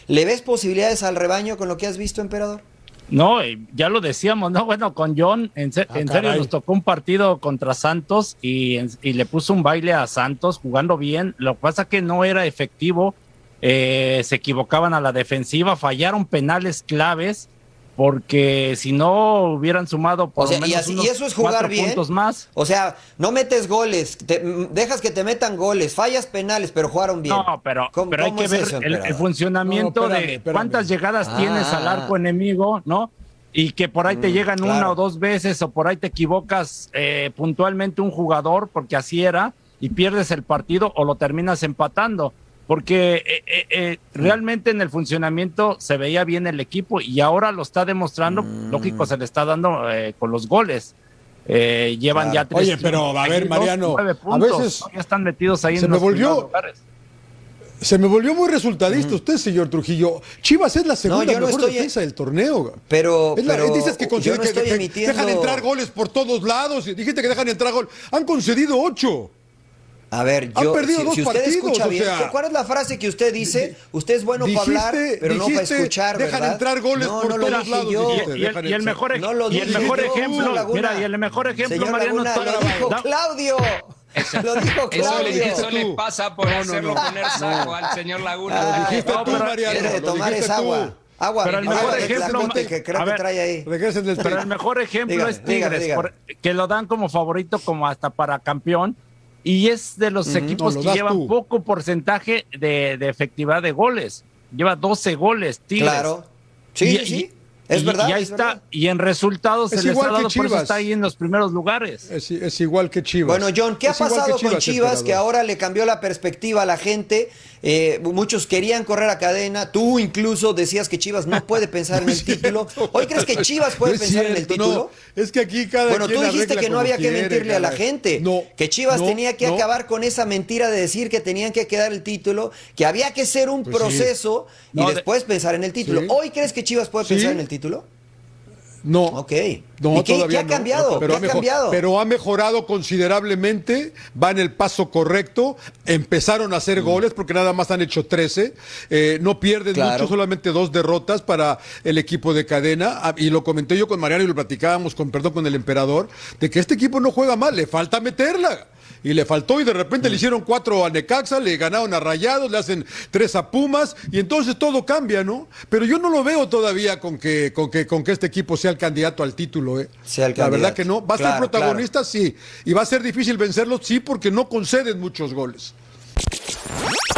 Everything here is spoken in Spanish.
¿Le ves posibilidades al rebaño con lo que has visto, emperador? No, ya lo decíamos, ¿no? Bueno, con John, en serio, nos tocó un partido contra Santos y le puso un baile a Santos jugando bien. Lo que pasa que no era efectivo, se equivocaban a la defensiva, fallaron penales claves, porque si no hubieran sumado por lo menos unos y eso es jugar 4 bien. puntos más. O sea, no metes goles, dejas que te metan goles, fallas penales, pero jugaron bien. No, pero hay que ver el funcionamiento espérame. Cuántas llegadas tienes al arco enemigo, ¿no? Y que por ahí te llegan una o dos veces, o por ahí te equivocas puntualmente un jugador, porque así era, y pierdes el partido o lo terminas empatando. Porque realmente en el funcionamiento se veía bien el equipo y ahora lo está demostrando, lógico, se le está dando con los goles. Llevan ya 3. Oye, pero a ver, Mariano, a veces ya están metidos ahí en los primeros lugares. Se me volvió muy resultadista usted, señor Trujillo. Chivas es la segunda mejor defensa del torneo. Pero dices que dejan entrar goles por todos lados. Dijiste que dejan entrar goles. Han concedido 8. A ver, han perdido dos usted partidos, escucha bien, ¿cuál es la frase que usted dice? Usted es bueno para hablar, pero no para escuchar, dejan ¿verdad? entrar goles por todos lados. Y el mejor ejemplo, mira, y el mejor ejemplo, Mariano, lo dijo Claudio. Lo dijo Claudio. Eso le pasa por hacerlo poner saco al señor Laguna. Lo dijiste tú, Mariano. Quiere tomar esa agua. Pero el mejor ejemplo que creo que trae ahí. Pero el mejor ejemplo es Tigres, que lo dan como favorito, como hasta para campeón. Y es de los equipos que llevan poco porcentaje de efectividad de goles. Lleva 12 goles, Tigres. Claro. Sí. Es verdad. Y ahí está. Y en resultados se les ha dado, por eso está ahí en los primeros lugares. Es igual que Chivas. Bueno, John, ¿qué ha pasado con Chivas? Que ahora le cambió la perspectiva a la gente. Muchos querían correr a Cadena. Tú incluso decías que Chivas no puede pensar en el título. ¿Hoy crees que Chivas puede pensar en el título? No. Es que aquí cada Bueno, tú dijiste que no había que mentirle a la gente. Que Chivas tenía que acabar con esa mentira de decir que tenían que quedar el título, que había que ser un proceso y después pensar en el título. ¿Hoy crees que Chivas puede pensar en el título? No. Ok. No, ¿Y qué ha cambiado? Pero ha mejorado considerablemente, va en el paso correcto, empezaron a hacer goles porque nada más han hecho 13, no pierden mucho, solamente 2 derrotas para el equipo de Cadena, y lo comenté yo con Mariano y lo platicábamos con el emperador, de que este equipo no juega mal, le falta meterla. Y le faltó y de repente le hicieron 4 a Necaxa, le ganaron a Rayados, le hacen 3 a Pumas y entonces todo cambia, ¿no? Pero yo no lo veo todavía con que este equipo sea el candidato al título, La verdad que no. ¿Va a ser protagonista? Sí. ¿Y va a ser difícil vencerlos? Sí, porque no conceden muchos goles.